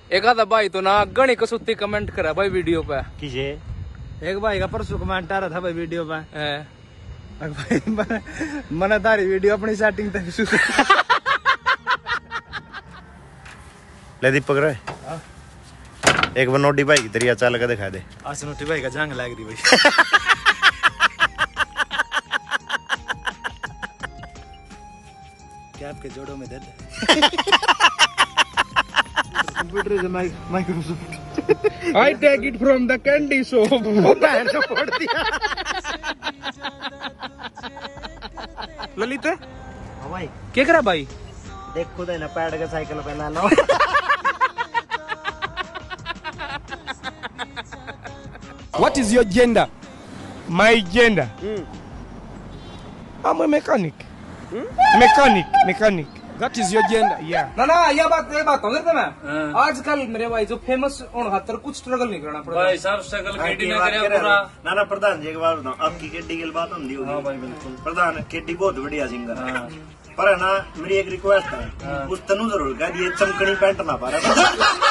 एक आधा भाई तो ना गणी कसुत्ती कमेंट करा भाई वीडियो पे। किसे? एक भाई का परसों कमेंट आ रहा था भाई वीडियो पे, भाई मैंने तारी वीडियो अपनी सेटिंग तक ले दीपक रे एक बार नोटी भाई की तरिया चाल के दिखा दे। आज नोटी भाई का जंग लग रही भाई। क्या आपके जोड़ों में दर्द है? Computer is Microsoft. I take it from the candy shop। बहन को फोड़ दिया। ललित हाँ भाई क्या करा भाई? देख खुद है ना पैड का साइकिल पे ला लो। What is your gender? My gender? I'm a mechanic। Mechanic। That is your gender? Yeah। ना ये बात समझ रहे मैं। आजकल मेरे भाई जो फेमस होने खातर कुछ स्ट्रगल नहीं करना पड़ता। भाई सब स्ट्रगल केडी ना करे पूरा। ना प्रधान जी एक बात बताओ, आपकी केडी की बात होती होगी। हाँ भाई बिल्कुल। प्रधान केडी बहुत बढ़िया सिंगर है, पर है ना मेरी एक रिक्वेस्ट है, उस तनु जरूर कह दिए चमकनी पैंट ना पा रहा।